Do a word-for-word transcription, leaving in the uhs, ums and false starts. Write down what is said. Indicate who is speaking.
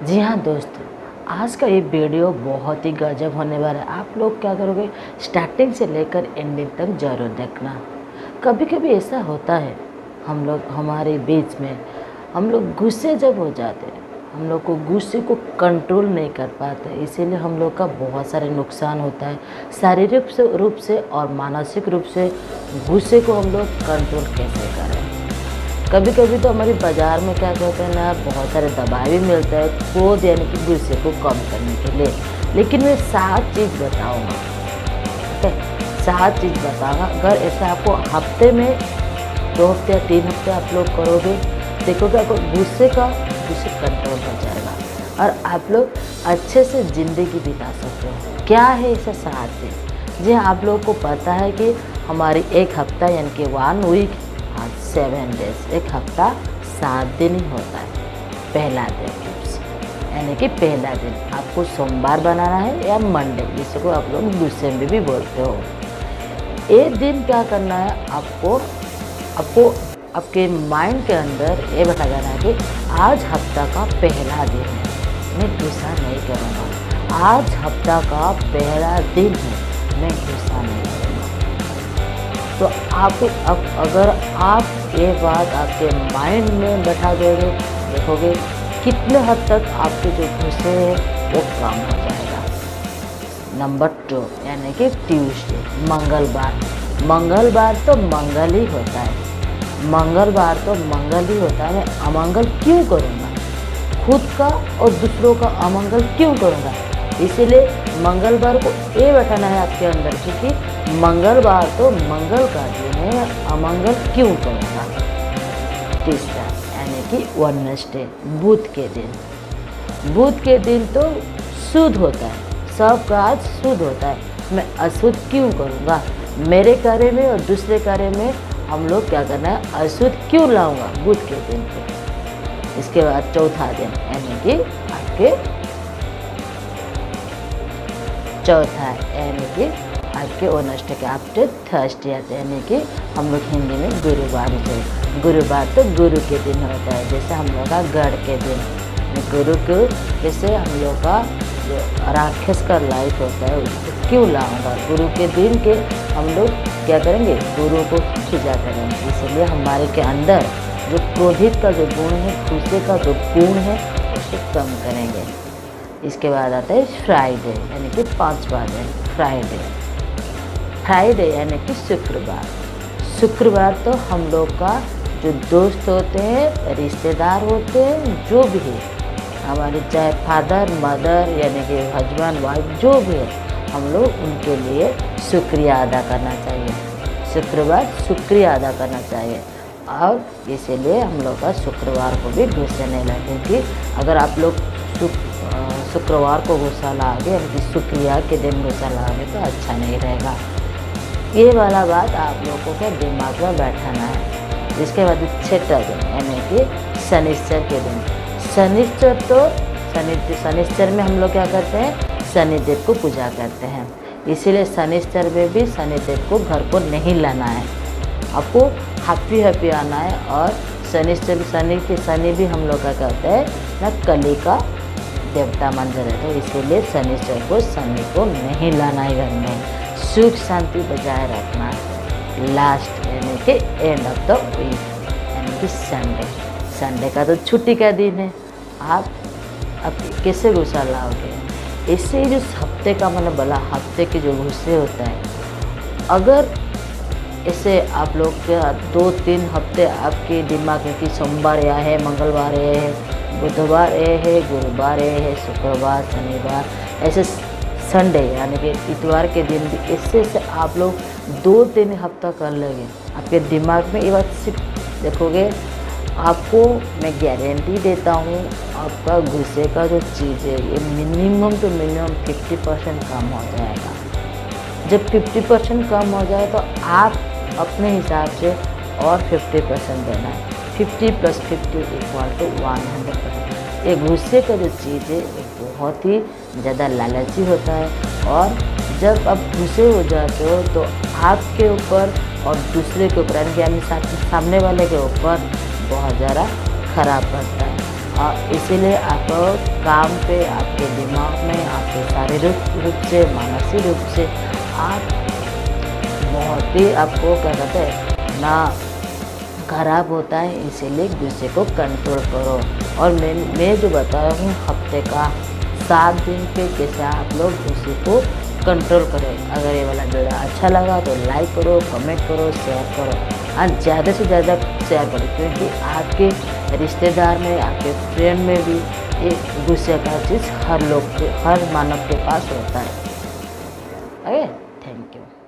Speaker 1: जी हाँ दोस्तों, आज का ये वीडियो बहुत ही गजब होने वाला है। आप लोग क्या करोगे, स्टार्टिंग से लेकर एंडिंग तक ज़रूर देखना। कभी कभी ऐसा होता है, हम लोग हमारे बीच में हम लोग गुस्से जब हो जाते हैं, हम लोग को गुस्से को कंट्रोल नहीं कर पाते, इसीलिए हम लोग का बहुत सारे नुकसान होता है शारीरिक से रूप से और मानसिक रूप से। गुस्से को हम लोग कंट्रोल कैसे करें? कभी कभी तो हमारी बाज़ार में क्या कहते हैं ना, बहुत सारे दवाई भी मिलता है क्रोध यानी कि गुस्से को कम करने के लिए। लेकिन मैं सात चीज़ बताऊंगा, ठीक है, सात चीज़ बताऊंगा। अगर ऐसे आपको हफ्ते में दो हफ्ते या तीन हफ्ते आप लोग करोगे, देखोगे आपको गुस्से का गुस्से कंट्रोल हो जाएगा और आप लोग अच्छे से ज़िंदगी बिता सकते हो। क्या है ऐसा सात चीज़? जी हाँ, आप लोगों को पता है कि हमारी एक हफ्ता यानी कि वन वीक आज सेवन डेज, एक हफ्ता सात दिन ही होता है। पहला दिन यानी कि पहला दिन आपको सोमवार बनाना है या मंडे, जिसको आप लोग गुस्से में भी बोलते हो। एक दिन क्या करना है आपको आपको आपके माइंड के अंदर ये बैठा जाना है कि आज हफ्ता का पहला दिन है, मैं गुस्सा नहीं करूँगा। आज हफ्ता का पहला दिन है, मैं गुस्सा नहीं करूँगा। तो आप अब अगर आप ये बात आपके माइंड में बैठा दोगे, देखोगे कितने हद तक आपके जो गुस्से है वो कम हो जाएगा। नंबर टू यानी कि ट्यूसडे, मंगलवार। मंगलवार तो मंगल ही होता है, मंगलवार तो मंगल ही होता है। मैं अमंगल क्यों करूँगा? खुद का और दूसरों का अमंगल क्यों करूँगा? इसीलिए मंगलवार को ये बैठाना है आपके अंदर कि मंगलवार तो मंगल का दिन है, अमंगल क्यों करूँगा। तीसरा यानी कि वेडनेसडे, बुध के दिन। बुध के दिन तो शुद्ध होता है, सब काज शुद्ध होता है, मैं अशुद्ध क्यों करूँगा? मेरे कार्य में और दूसरे कार्य में हम लोग क्या करना है, अशुद्ध क्यों लाऊंगा बुध के दिन पे। इसके बाद चौथा दिन यानी कि आपके चौथा यानी कि आपके वेडनेसडे के आफ्टर थर्सडे आते हैं, यानी कि हम लोग हिंदी में गुरुवार से। गुरुवार तो गुरु के दिन होता है, जैसे हम लोग का गढ़ के दिन। गुरु को जैसे हम लोग का जो राक्षस का लाइफ होता है उसको क्यों लाऊंगा? गुरु के दिन के हम लोग क्या करेंगे, गुरु को पूजा करेंगे। इसलिए हमारे के अंदर जो क्रोधित का जो गुण है, गुस्से का जो गुण है, उसे कम करेंगे। इसके बाद आता है फ्राइडे यानी कि पांचवा दिन, फ्राइडे। फ्राइडे यानी कि शुक्रवार। शुक्रवार तो हम लोग का जो दोस्त होते हैं, रिश्तेदार होते हैं, जो भी है हमारे, चाहे फादर मदर यानी कि हस्बैंड वाइफ जो भी है, हम लोग उनके लिए शुक्रिया अदा करना चाहिए। शुक्रवार शुक्रिया अदा करना चाहिए और इसीलिए हम लोग का शुक्रवार को भी गुस्से नहीं लगे, क्योंकि अगर आप लोग शुक्रवार को गुस्सा लाओगे यानी कि शुक्रिया के दिन गुस्सा लाओगे तो अच्छा नहीं रहेगा। ये वाला बात आप लोगों को दिमाग में बैठाना है। इसके बाद छठा दिन यानी कि शनिश्चर के दिन। शनिश्चर तो शनि शनिश्चर में हम लोग क्या करते हैं, शनिदेव को पूजा करते हैं। इसीलिए शनिश्चर में भी शनिदेव को घर को नहीं लाना है, आपको हैप्पी हैप्पी आना है। और शनिश्चर शनि के शनि भी हम लोग का कहते हैं ना, कली का देवता मंदिर है, तो इसीलिए शनिश्चर को शनि को नहीं लाना है घर में। सुख शांति बजाय रखना है। लास्ट यानी कि एंड ऑफ द वीक यानी कि संडे। संडे का तो छुट्टी का दिन है, आप अब कैसे गुस्सा लाओगे? इससे जो हफ्ते का मतलब बोला, हफ्ते के जो गुस्से होता है, अगर ऐसे आप लोग के दो तीन हफ्ते आपके दिमाग में कि सोमवार यह है, मंगलवार ये है, बुधवार ये है, गुरुवार ये है, शुक्रवार शनिवार, ऐसे संडे यानी कि इतवार के दिन भी, इससे से आप लोग दो तीन हफ्ता कर लेंगे, आपके दिमाग में ये बात सिर्फ देखोगे, आपको मैं गारंटी देता हूँ आपका गुस्से का जो चीज़ है ये मिनिमम तो मिनिमम फिफ्टी परसेंट कम हो जाएगा। जब फिफ्टी परसेंट कम हो जाए तो आप अपने हिसाब से और फिफ्टी परसेंट देना है। Fifty plus fifty equal to one hundred percent. ये गुस्से का जो चीज़ है ये बहुत ही ज़्यादा लालची होता है, और जब आप गुस्से हो जाते हो तो आपके ऊपर और दूसरे के ऊपर यानी कि सामने वाले के ऊपर बहुत ज़्यादा खराब पड़ता है। और इसीलिए आप काम पे, आपके दिमाग में, आपके शारीरिक रूप से, मानसिक रूप से आप बहुत ही आपको क्या कहते हैं ना खराब होता है। इसीलिए गुस्से को कंट्रोल करो। और मैं मैं जो बता रहा हूँ हफ्ते का सात दिन पे कैसे आप लोग गुस्से को कंट्रोल करें। अगर ये वाला वीडियो अच्छा लगा तो लाइक करो, कमेंट करो, शेयर करो और ज़्यादा से ज़्यादा शेयर करो, क्योंकि आपके रिश्तेदार में, आपके फ्रेंड में भी ये गुस्से का चीज़ हर लोग के, हर मानव के पास होता है। Okay, thank you.